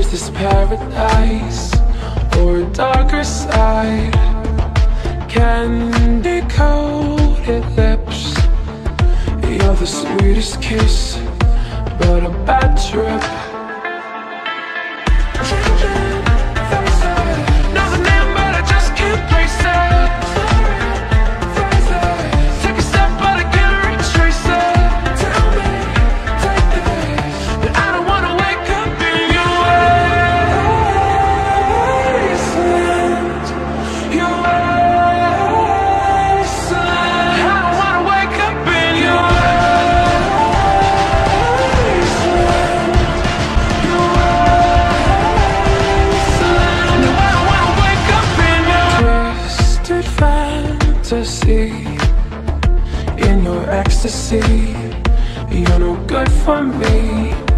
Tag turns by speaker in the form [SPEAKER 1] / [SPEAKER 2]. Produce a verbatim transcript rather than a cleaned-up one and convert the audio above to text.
[SPEAKER 1] Is this paradise or a darker side? Candy coated lips, you're the sweetest kiss, but a bad trip. Know the name but I just can't place it. Take a step but I can't retrace it. Tell me, take this, but I don't wanna wake up in your wasteland. Your wasteland. I don't wanna wake up in your wasteland. Your wasteland. No, I don't wanna wake up in your twisted fantasy. In your ecstasy, you're no good for me.